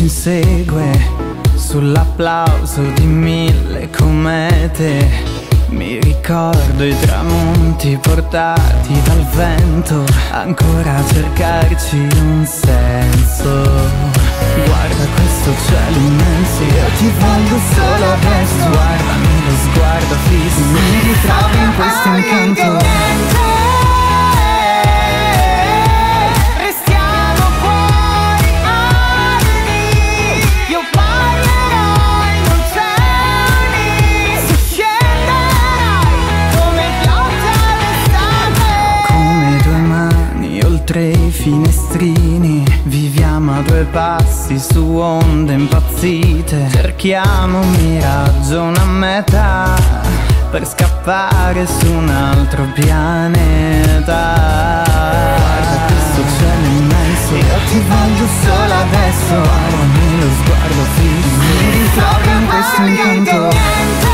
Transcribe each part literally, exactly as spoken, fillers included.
ci insegue sull'applauso di mille comete. Mi ricordo i tramonti portati dal vento, ancora a cercarci un senso. Guarda questo cielo immenso, io ti voglio solo adesso. Guardami lo sguardo fisso, mi ritrovo in questo incanto. Oltre i finestrini viviamo a due passi su onde impazzite. Cerchiamo un miraggio, una meta per scappare su un altro pianeta. Guarda questo cielo immenso, io ti voglio solo adesso. Guardami lo sguardo fisso, mi ritrovo in questo incanto.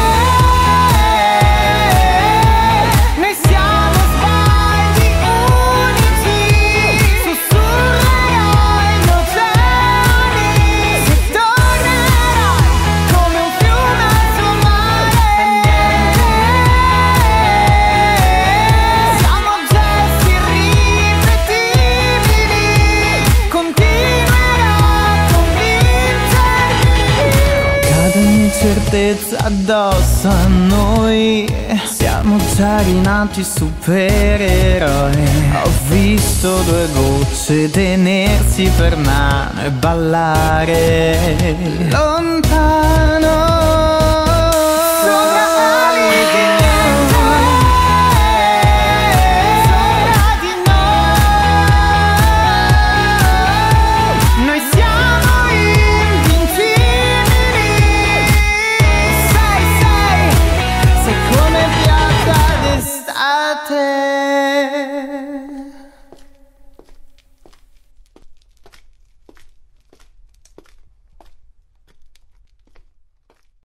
Certezza addosso a noi, siamo già rinati supereroi. Ho visto due gocce tenersi per mano e ballare lontano.